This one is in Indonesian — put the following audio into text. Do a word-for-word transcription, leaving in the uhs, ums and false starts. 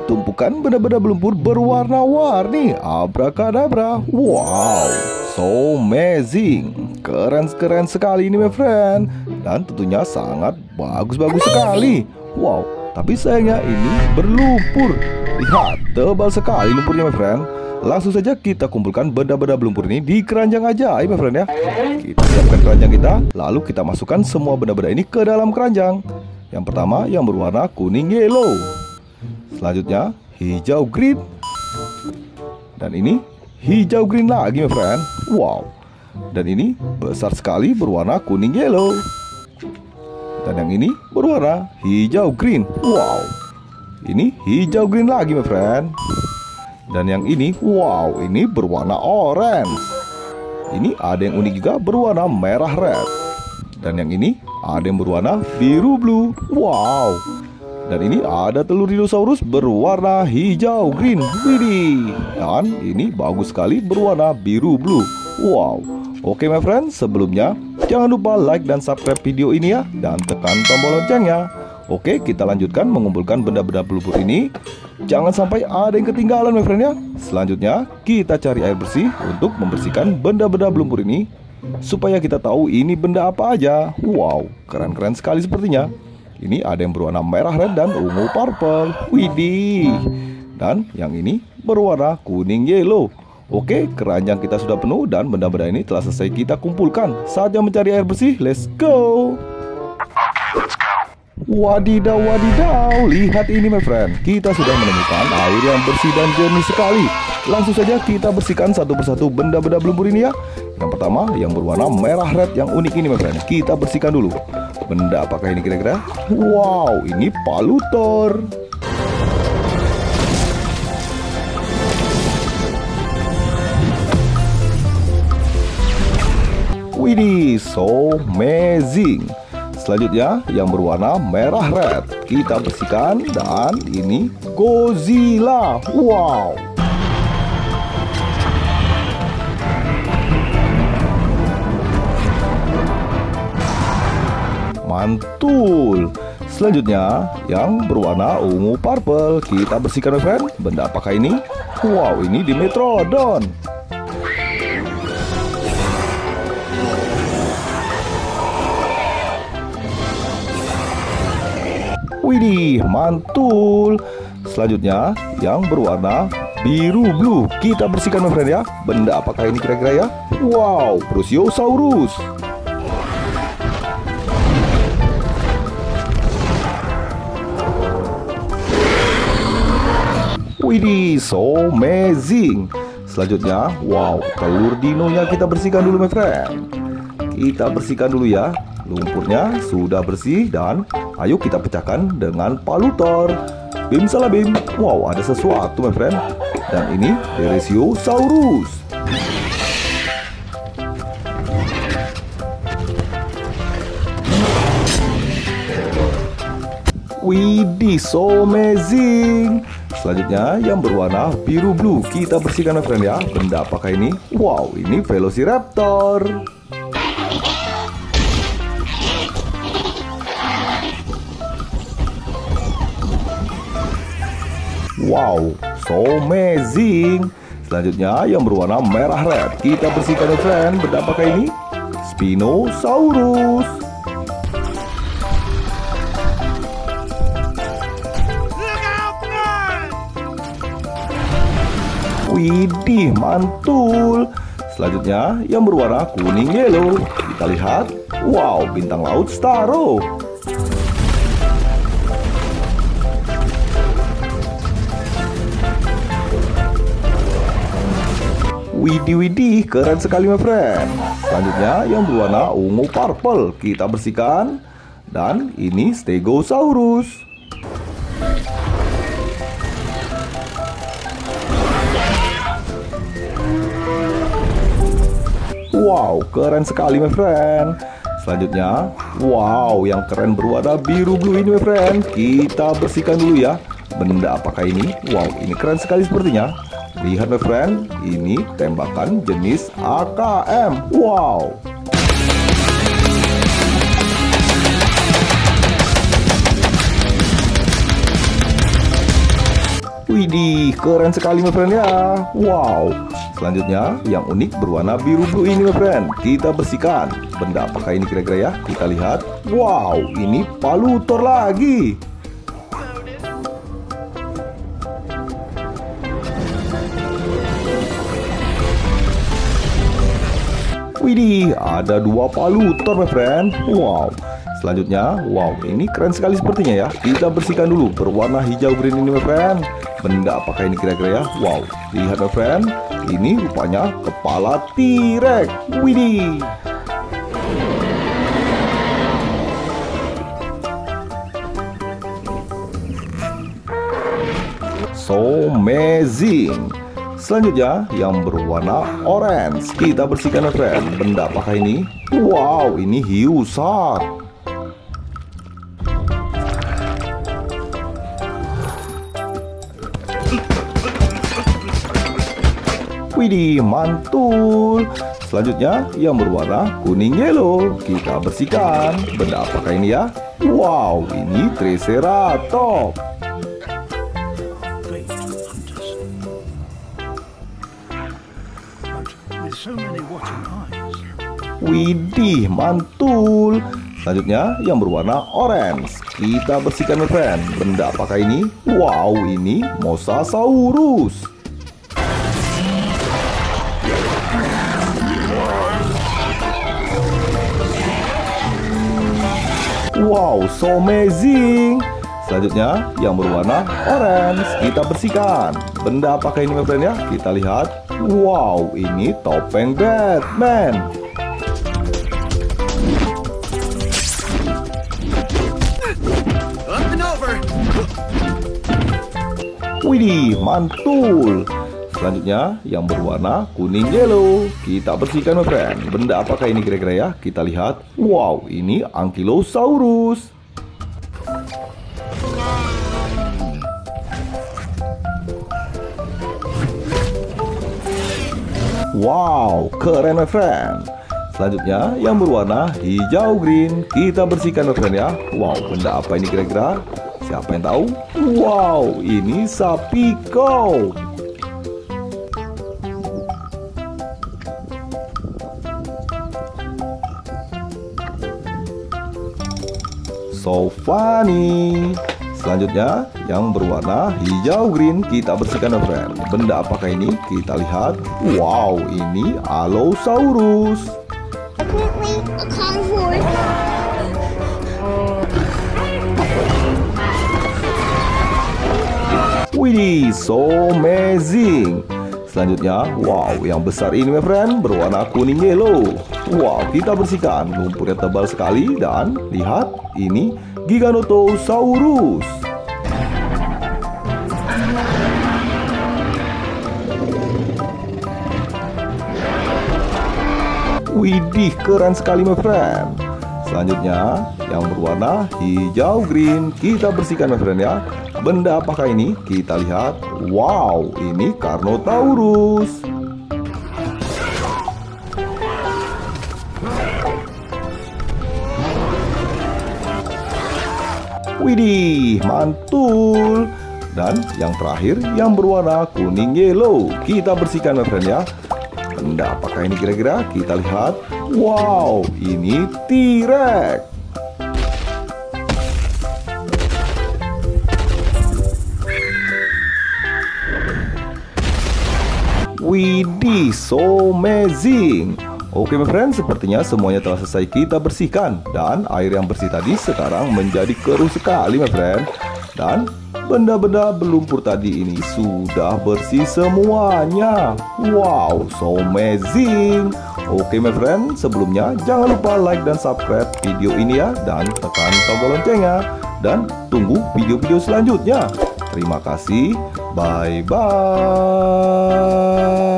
tumpukan benda-benda berlumpur berwarna-warni. Abrakadabra. Wow, so amazing. Keren-keren sekali ini my friend. Dan tentunya sangat bagus-bagus sekali. Wow, tapi sayangnya ini berlumpur. Lihat, tebal sekali lumpurnya my friend. Langsung saja kita kumpulkan benda-benda berlumpur ini di keranjang ajaib my friend ya. Kita siapkan keranjang kita, lalu kita masukkan semua benda-benda ini ke dalam keranjang. Yang pertama yang berwarna kuning yellow. Selanjutnya hijau green. Dan ini hijau green lagi my friend. Wow. Dan ini besar sekali berwarna kuning yellow. Dan yang ini berwarna hijau green. Wow. Ini hijau green lagi my friend. Dan yang ini, wow, ini berwarna orange. Ini ada yang unik juga berwarna merah red. Dan yang ini ada yang berwarna biru blue. Wow. Dan ini ada telur dinosaurus berwarna hijau green. Widih. Dan ini bagus sekali berwarna biru blue. Wow. Oke my friend, sebelumnya jangan lupa like dan subscribe video ini ya. Dan tekan tombol loncengnya. Oke, kita lanjutkan mengumpulkan benda-benda berlumpur ini. Jangan sampai ada yang ketinggalan my friend ya. Selanjutnya kita cari air bersih untuk membersihkan benda-benda berlumpur ini, supaya kita tahu ini benda apa aja. Wow, keren-keren sekali sepertinya. Ini ada yang berwarna merah red dan ungu purple. Widih. Dan yang ini berwarna kuning yellow. Oke, keranjang kita sudah penuh dan benda-benda ini telah selesai kita kumpulkan. Saatnya mencari air bersih. Let's go. Wadidaw, wadidaw, lihat ini my friend. Kita sudah menemukan air yang bersih dan jernih sekali. Langsung saja kita bersihkan satu persatu benda-benda berlumpur ini ya. Yang pertama yang berwarna merah red yang unik ini my friend. Kita bersihkan dulu. Benda apakah ini kira-kira? Wow, ini palutor. Widih, so amazing. Selanjutnya yang berwarna merah red kita bersihkan. Dan ini Godzilla. Wow. Mantul. Selanjutnya yang berwarna ungu purple kita bersihkan my friend. Benda apakah ini? Wow, ini Dimetrodon. Widih, mantul. Selanjutnya yang berwarna biru blue kita bersihkan my friend ya. Benda apakah ini kira-kira ya? Wow, Brachiosaurus. Widih, so amazing. Selanjutnya, wow, telur dinonya kita bersihkan dulu my friend. Kita bersihkan dulu ya. Lumpurnya sudah bersih dan ayo kita pecahkan dengan palutor. Bim salah bim. Wow, ada sesuatu my friend. Dan ini Brachiosaurus. Widih, so amazing. Selanjutnya yang berwarna biru blue kita bersihkan my friend ya. Benda apakah ini? Wow, ini Velociraptor. Wow, so amazing. Selanjutnya yang berwarna merah red kita bersihkan my friend. Benda apakah ini? Spinosaurus. Widih, mantul. Selanjutnya yang berwarna kuning yellow. Kita lihat. Wow, bintang laut Starro. Widih, widih, keren sekali my friend. Selanjutnya yang berwarna ungu purple kita bersihkan. Dan ini Stegosaurus. Wow, keren sekali my friend. Selanjutnya, wow, yang keren berwarna biru blue ini my friend. Kita bersihkan dulu ya. Benda apakah ini? Wow, ini keren sekali sepertinya. Lihat my friend, ini tembakan jenis A K M. Wow. Widih, keren sekali my friend ya. Wow. Selanjutnya yang unik berwarna biru blue ini my friend. Kita bersihkan. Benda apakah ini kira-kira ya? Kita lihat. Wow, ini palutor lagi. Widih, ada dua palutor my friend. Wow. Selanjutnya, wow, ini keren sekali sepertinya ya. Kita bersihkan dulu. Berwarna hijau green ini my friend. Benda apakah ini kira-kira ya? Wow, lihat my friend. Ini rupanya kepala T-Rex. Widih. So amazing. Selanjutnya yang berwarna orange. Kita bersihkan my friend. Benda apakah ini? Wow, ini hiu shark. Widih, mantul. Selanjutnya yang berwarna kuning yellow. Kita bersihkan. Benda apakah ini ya? Wow, ini Triceratops. Widih, mantul. Selanjutnya yang berwarna orange. Kita bersihkan my friend. Benda apakah ini? Wow, ini Mosasaurus. Wow, so amazing. Selanjutnya yang berwarna orange. Kita bersihkan. Benda apakah ini my friend ya? Kita lihat. Wow, ini topeng Batman. Widih, mantul. Selanjutnya yang berwarna kuning yellow. Kita bersihkan my friend. Benda apakah ini kira-kira ya? Kita lihat. Wow, ini Ankylosaurus. Wow, keren my friend. Selanjutnya yang berwarna hijau green. Kita bersihkan my friend ya. Wow, benda apa ini kira-kira? Siapa yang tahu? Wow, ini Sapiko. So funny. Selanjutnya yang berwarna hijau green. Kita bersihkan my friend. Benda apakah ini? Kita lihat. Wow, ini Allosaurus. Definitely a carnivore. Widih, so amazing. Selanjutnya, wow, yang besar ini my friend berwarna kuning yellow. Wow, kita bersihkan. Lumpurnya tebal sekali dan lihat, ini Giganotosaurus. Widih, keren sekali my friend. Selanjutnya yang berwarna hijau green. Kita bersihkan my friend ya. Benda apakah ini? Kita lihat. Wow, ini Carnotaurus. Widih, mantul. Dan yang terakhir yang berwarna kuning yellow. Kita bersihkan my friend ya. Benda apakah ini kira-kira? Kita lihat. Wow, ini T-Rex. Widih, so amazing. Oke my friend, sepertinya semuanya telah selesai kita bersihkan. Dan air yang bersih tadi sekarang menjadi keruh sekali my friend. Dan benda-benda berlumpur tadi ini sudah bersih semuanya. Wow, so amazing. Oke my friend, sebelumnya jangan lupa like dan subscribe video ini ya. Dan tekan tombol loncengnya. Dan tunggu video-video selanjutnya. Terima kasih. Bye-bye.